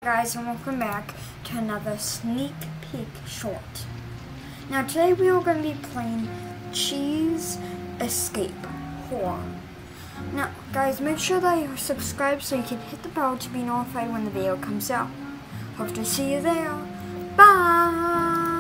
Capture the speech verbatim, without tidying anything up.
guys, and welcome back to another sneak peek short. Now today we are going to be playing Cheese Escape Horror. Now guys, make sure that you subscribe so you can hit the bell to be notified when the video comes out. Hope to see you there. Bye!